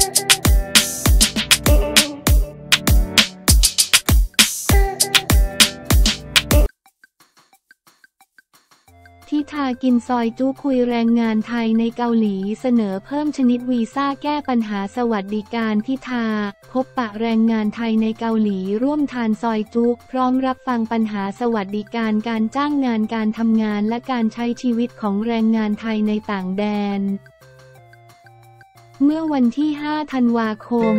ทิธากินซอยจุคุยแรงงานไทยในเกาหลีเสนอเพิ่มชนิดวีซ่าแก้ปัญหาสวัสดิการทิธาพบปะแรงงานไทยในเกาหลีร่วมทานซอยจุพร้อมรับฟังปัญหาสวัสดิการการจ้างงานการทำงานและการใช้ชีวิตของแรงงานไทยในต่างแดนเมื่อวันที่ 5 ธันวาคม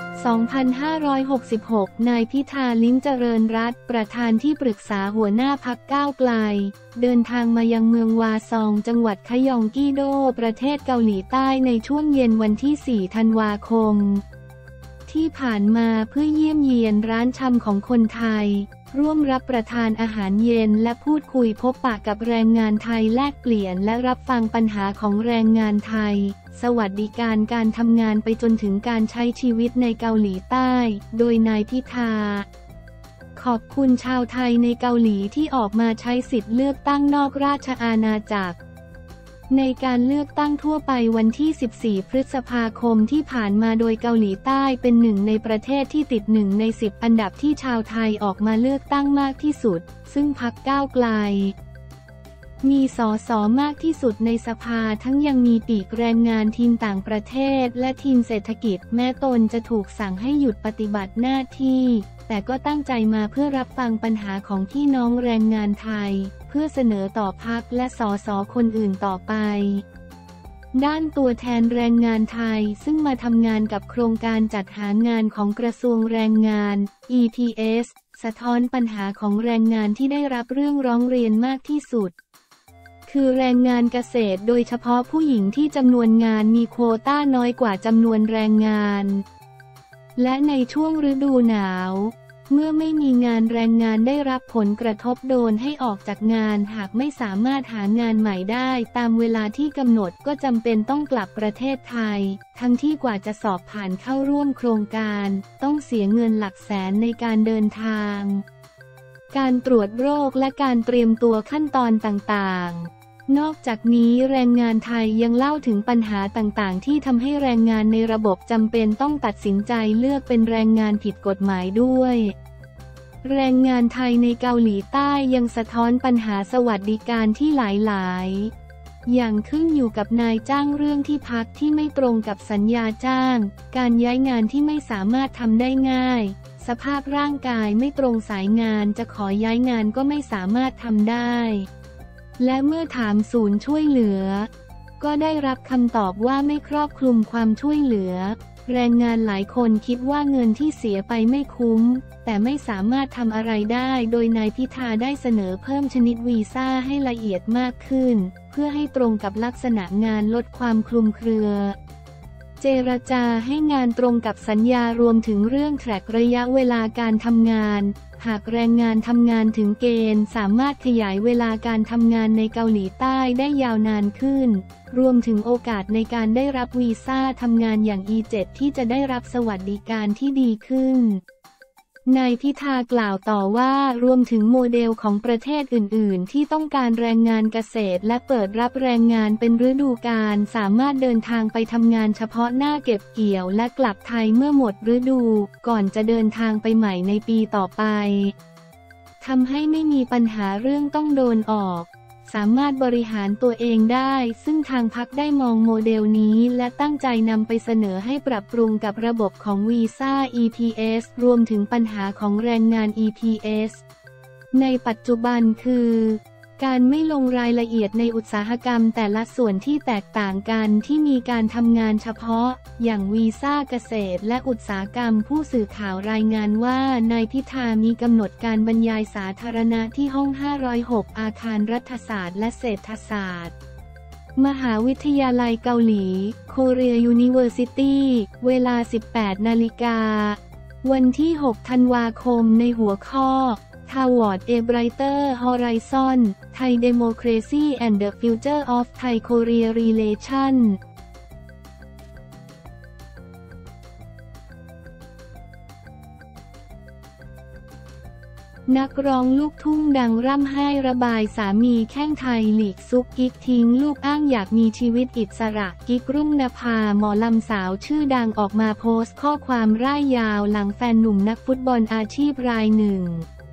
2566 นายพิธา ลิ้มเจริญรัตน์ประธานที่ปรึกษาหัวหน้าพรรคก้าวไกลเดินทางมายังเมืองวาซองจังหวัดคยองกีโดประเทศเกาหลีใต้ในช่วงเย็นวันที่ 4 ธันวาคมที่ผ่านมาเพื่อเยี่ยมเยียนร้านชำของคนไทยร่วมรับประทานอาหารเย็นและพูดคุยพบปะกับแรงงานไทยแลกเปลี่ยนและรับฟังปัญหาของแรงงานไทยสวัสดิการการทำงานไปจนถึงการใช้ชีวิตในเกาหลีใต้โดยนายพิธาขอบคุณชาวไทยในเกาหลีที่ออกมาใช้สิทธิ์เลือกตั้งนอกราชอาณาจักรในการเลือกตั้งทั่วไปวันที่ 14 พฤษภาคมที่ผ่านมาโดยเกาหลีใต้เป็นหนึ่งในประเทศที่ติด1 ใน 10 อันดับที่ชาวไทยออกมาเลือกตั้งมากที่สุดซึ่งพรรคก้าวไกลมีส.ส.มากที่สุดในสภาทั้งยังมีปีกแรงงานทีมต่างประเทศและทีมเศรษฐกิจแม้ตนจะถูกสั่งให้หยุดปฏิบัติหน้าที่แต่ก็ตั้งใจมาเพื่อรับฟังปัญหาของพี่น้องแรงงานไทยเพื่อเสนอต่อพรรคและส.ส.คนอื่นต่อไปด้านตัวแทนแรงงานไทยซึ่งมาทำงานกับโครงการจัดหางานของกระทรวงแรงงาน EPS สะท้อนปัญหาของแรงงานที่ได้รับเรื่องร้องเรียนมากที่สุดคือแรงงานเกษตรโดยเฉพาะผู้หญิงที่จำนวนงานมีโควต้าน้อยกว่าจำนวนแรงงานและในช่วงฤดูหนาวเมื่อไม่มีงานแรงงานได้รับผลกระทบโดนให้ออกจากงานหากไม่สามารถหางานใหม่ได้ตามเวลาที่กำหนดก็จำเป็นต้องกลับประเทศไทยทั้งที่กว่าจะสอบผ่านเข้าร่วมโครงการต้องเสียเงินหลักแสนในการเดินทางการตรวจโรคและการเตรียมตัวขั้นตอนต่างๆนอกจากนี้แรงงานไทยยังเล่าถึงปัญหาต่างๆที่ทำให้แรงงานในระบบจำเป็นต้องตัดสินใจเลือกเป็นแรงงานผิดกฎหมายด้วยแรงงานไทยในเกาหลีใต้ยังสะท้อนปัญหาสวัสดิการที่หลายๆอย่างขึ้นอยู่กับนายจ้างเรื่องที่พักที่ไม่ตรงกับสัญญาจ้างการย้ายงานที่ไม่สามารถทำได้ง่ายสภาพร่างกายไม่ตรงสายงานจะขอย้ายงานก็ไม่สามารถทำได้และเมื่อถามศูนย์ช่วยเหลือก็ได้รับคำตอบว่าไม่ครอบคลุมความช่วยเหลือแรงงานหลายคนคิดว่าเงินที่เสียไปไม่คุ้มแต่ไม่สามารถทำอะไรได้โดยนายพิธาได้เสนอเพิ่มชนิดวีซ่าให้ละเอียดมากขึ้นเพื่อให้ตรงกับลักษณะงานลดความคลุมเครือเจรจาให้งานตรงกับสัญญารวมถึงเรื่องแทร็กระยะเวลาการทำงานหากแรงงานทำงานถึงเกณฑ์สามารถขยายเวลาการทำงานในเกาหลีใต้ได้ยาวนานขึ้นรวมถึงโอกาสในการได้รับวีซ่าทำงานอย่าง E7 ที่จะได้รับสวัสดิการที่ดีขึ้นนายพิธากล่าวต่อว่ารวมถึงโมเดลของประเทศอื่นๆที่ต้องการแรงงานเกษตรและเปิดรับแรงงานเป็นฤดูกาลสามารถเดินทางไปทำงานเฉพาะหน้าเก็บเกี่ยวและกลับไทยเมื่อหมดฤดูก่อนจะเดินทางไปใหม่ในปีต่อไปทำให้ไม่มีปัญหาเรื่องต้องโดนออกสามารถบริหารตัวเองได้ซึ่งทางพรรคได้มองโมเดลนี้และตั้งใจนำไปเสนอให้ปรับปรุงกับระบบของวีซ่า EPS รวมถึงปัญหาของแรงงาน EPS ในปัจจุบันคือการไม่ลงรายละเอียดในอุตสาหกรรมแต่ละส่วนที่แตกต่างกันที่มีการทำงานเฉพาะอย่างวีซ่าเกษตรและอุตสาหกรรมผู้สื่อข่าวรายงานว่านายพิธามีกำหนดการบรรยายสาธารณะที่ห้อง 506 อาคารรัฐศาสตร์และเศรษฐศาสตร์มหาวิทยาลัยเกาหลี Korea University เวลา 18 นาฬิกาวันที่ 6 ธันวาคมในหัวข้อToward a Brighter Horizon Thai Democracy and the Future of Thai-Korea Relations นักร้องลูกทุ่งดังร่ำไห้ระบายสามีแข้งไทยลีกซุกกิ๊กทิ้งลูกอ้างอยากมีชีวิตอิสระกิ๊กรุ่งนภาหมอลำสาวชื่อดังออกมาโพสต์ข้อความร่ายยาวหลังแฟนหนุ่มนักฟุตบอลอาชีพรายหนึ่ง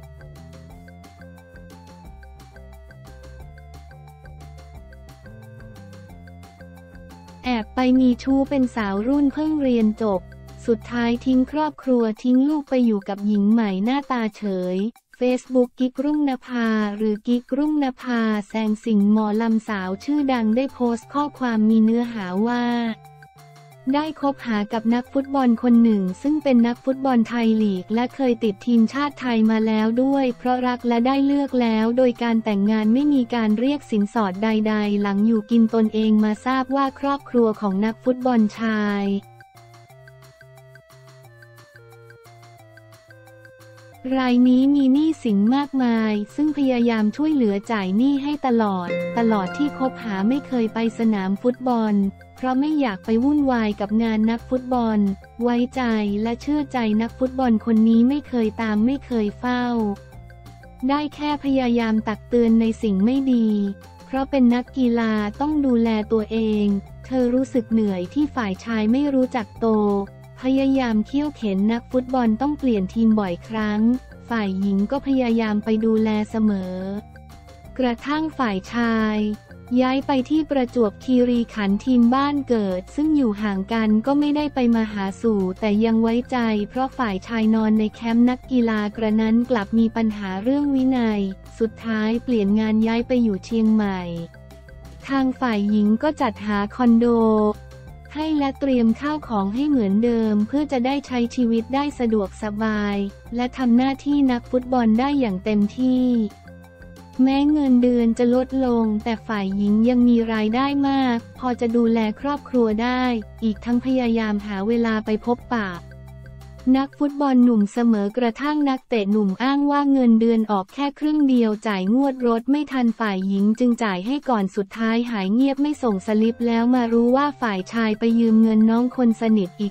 แอบไปมีชู้เป็นสาวรุ่นเพิ่งเรียนจบสุดท้ายทิ้งครอบครัวทิ้งลูกไปอยู่กับหญิงใหม่หน้าตาเฉย Facebook กิ๊กรุ่งนภาหรือกิ๊กรุ่งนภาแสงสิงห์หมอลำสาวชื่อดังได้โพสต์ข้อความมีเนื้อหาว่าได้คบหากับนักฟุตบอลคนหนึ่งซึ่งเป็นนักฟุตบอลไทยลีกและเคยติดทีมชาติไทยมาแล้วด้วยเพราะรักและได้เลือกแล้วโดยการแต่งงานไม่มีการเรียกสินสอดใดๆหลังอยู่กินตนเองมาทราบว่าครอบครัวของนักฟุตบอลชายรายนี้มีหนี้สินมากมายซึ่งพยายามช่วยเหลือจ่ายหนี้ให้ตลอดที่คบหาไม่เคยไปสนามฟุตบอลเพราะไม่อยากไปวุ่นวายกับงานนักฟุตบอลไว้ใจและเชื่อใจนักฟุตบอลคนนี้ไม่เคยตามไม่เคยเฝ้าได้แค่พยายามตักเตือนในสิ่งไม่ดีเพราะเป็นนักกีฬาต้องดูแลตัวเองเธอรู้สึกเหนื่อยที่ฝ่ายชายไม่รู้จักโตพยายามเคี่ยวเข็นนักฟุตบอลต้องเปลี่ยนทีมบ่อยครั้งฝ่ายหญิงก็พยายามไปดูแลเสมอกระทั่งฝ่ายชายย้ายไปที่ประจวบคีรีขันธ์ทีมบ้านเกิดซึ่งอยู่ห่างกันก็ไม่ได้ไปมาหาสู่แต่ยังไว้ใจเพราะฝ่ายชายนอนในแคมป์นักกีฬากระนั้นกลับมีปัญหาเรื่องวินัยสุดท้ายเปลี่ยนงานย้ายไปอยู่เชียงใหม่ทางฝ่ายหญิงก็จัดหาคอนโดให้และเตรียมข้าวของให้เหมือนเดิมเพื่อจะได้ใช้ชีวิตได้สะดวกสบายและทำหน้าที่นักฟุตบอลได้อย่างเต็มที่แม้เงินเดือนจะลดลงแต่ฝ่ายหญิงยังมีรายได้มากพอจะดูแลครอบครัวได้อีกทั้งพยายามหาเวลาไปพบปะนักฟุตบอลหนุ่มเสมอกระทั่งนักเตะหนุ่มอ้างว่าเงินเดือนออกแค่ครึ่งเดียวจ่ายงวดรถไม่ทันฝ่ายหญิงจึงจ่ายให้ก่อนสุดท้ายหายเงียบไม่ส่งสลิปแล้วมารู้ว่าฝ่ายชายไปยืมเงินน้องคนสนิทอีก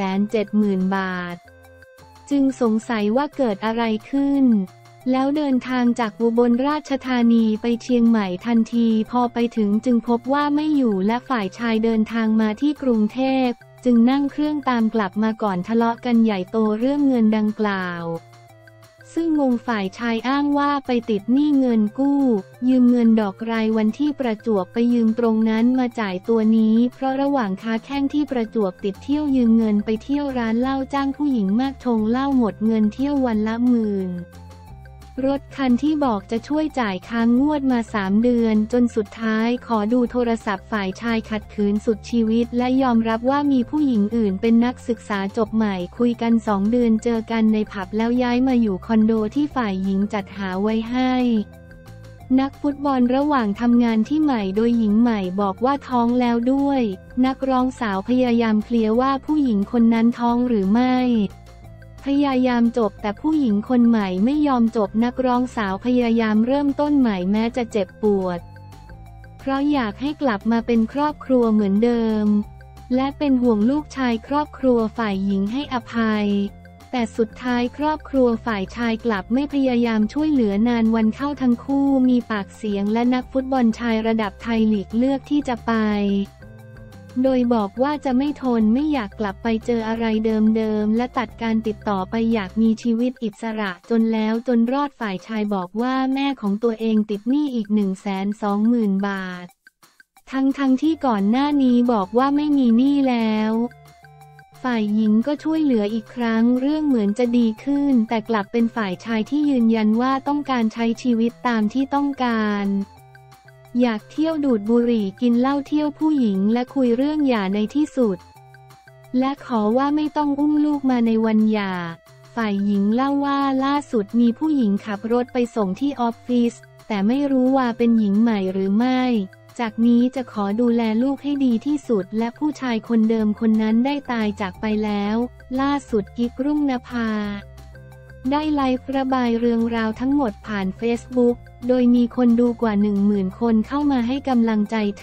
170,000 บาทจึงสงสัยว่าเกิดอะไรขึ้นแล้วเดินทางจากอุบลราชธานีไปเชียงใหม่ทันทีพอไปถึงจึงพบว่าไม่อยู่และฝ่ายชายเดินทางมาที่กรุงเทพจึงนั่งเครื่องตามกลับมาก่อนทะเลาะกันใหญ่โตเรื่องเงินดังกล่าวซึ่งงงฝ่ายชายอ้างว่าไปติดหนี้เงินกู้ยืมเงินดอกรายวันที่ประจวบไปยืมตรงนั้นมาจ่ายตัวนี้เพราะระหว่างค้าแข้งที่ประจวบติดเที่ยวยืมเงินไปเที่ยวร้านเหล้าจ้างผู้หญิงมากชงเหล้าหมดเงินเที่ยววันละ10,000รถคันที่บอกจะช่วยจ่ายค้างงวดมา3 เดือนจนสุดท้ายขอดูโทรศัพท์ฝ่ายชายขัดขืนสุดชีวิตและยอมรับว่ามีผู้หญิงอื่นเป็นนักศึกษาจบใหม่คุยกัน2 เดือนเจอกันในผับแล้วย้ายมาอยู่คอนโดที่ฝ่ายหญิงจัดหาไว้ให้นักฟุตบอลระหว่างทำงานที่ใหม่โดยหญิงใหม่บอกว่าท้องแล้วด้วยนักร้องสาวพยายามเคลียร์ว่าผู้หญิงคนนั้นท้องหรือไม่พยายามจบแต่ผู้หญิงคนใหม่ไม่ยอมจบนักร้องสาวพยายามเริ่มต้นใหม่แม้จะเจ็บปวดเพราะอยากให้กลับมาเป็นครอบครัวเหมือนเดิมและเป็นห่วงลูกชายครอบครัวฝ่ายหญิงให้อภัยแต่สุดท้ายครอบครัวฝ่ายชายกลับไม่พยายามช่วยเหลือนานวันเข้าทั้งคู่มีปากเสียงและนักฟุตบอลชายระดับไทยลีกเลือกที่จะไปโดยบอกว่าจะไม่ทนไม่อยากกลับไปเจออะไรเดิมๆและตัดการติดต่อไปอยากมีชีวิตอิสระจนแล้วจนรอดฝ่ายชายบอกว่าแม่ของตัวเองติดหนี้อีก 120,000 บาททั้งที่ก่อนหน้านี้บอกว่าไม่มีหนี้แล้วฝ่ายหญิงก็ช่วยเหลืออีกครั้งเรื่องเหมือนจะดีขึ้นแต่กลับเป็นฝ่ายชายที่ยืนยันว่าต้องการใช้ชีวิตตามที่ต้องการอยากเที่ยวดูดบุหรี่กินเหล้าเที่ยวผู้หญิงและคุยเรื่องหย่าในที่สุดและขอว่าไม่ต้องอุ้มลูกมาในวันหย่าฝ่ายหญิงเล่าว่าล่าสุดมีผู้หญิงขับรถไปส่งที่ออฟฟิศแต่ไม่รู้ว่าเป็นหญิงใหม่หรือไม่จากนี้จะขอดูแลลูกให้ดีที่สุดและผู้ชายคนเดิมคนนั้นได้ตายจากไปแล้วล่าสุดกิ๊กรุ่งนภาได้ไลฟ์ระบายเรื่องราวทั้งหมดผ่าน Facebook โดยมีคนดูกว่า 10,000 คนเข้ามาให้กำลังใจเธ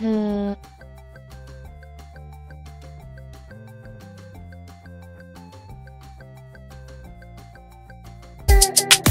อ